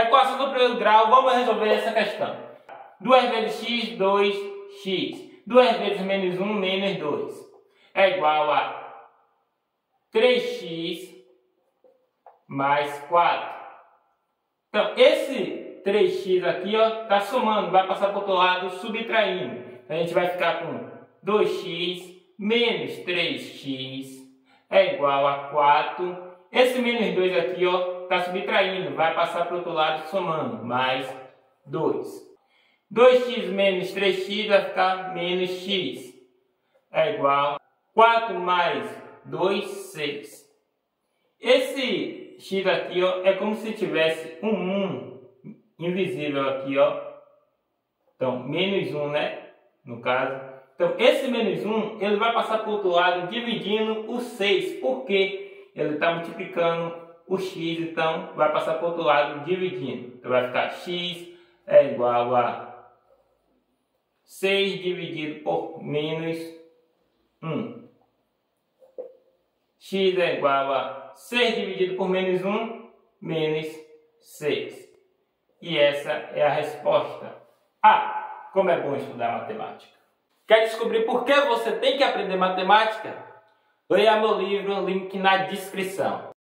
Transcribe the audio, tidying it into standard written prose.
Equação do primeiro grau, vamos resolver essa questão. 2 vezes x, 2x. 2 vezes menos 1, menos 2. É igual a 3x mais 4. Então, esse 3x aqui, ó, tá somando, vai passar para o outro lado, subtraindo. A gente vai ficar com 2x menos 3x é igual a 4. Esse menos 2 aqui, ó, tá subtraindo, vai passar para o outro lado, somando, mais 2. 2x menos 3x vai ficar menos x. É igual a 4 mais 2, 6. Esse x aqui, ó, é como se tivesse um 1 invisível aqui, ó. Então, menos 1, né? No caso. Então, esse menos 1, ele vai passar para o outro lado, dividindo o 6. Por quê? Ele está multiplicando o x, então vai passar para o outro lado, dividindo. Então, vai ficar x é igual a 6 dividido por menos 1. X é igual a 6 dividido por menos 1, menos 6. E essa é a resposta. Ah, como é bom estudar matemática. Quer descobrir por que você tem que aprender matemática? Leia meu livro, link na descrição.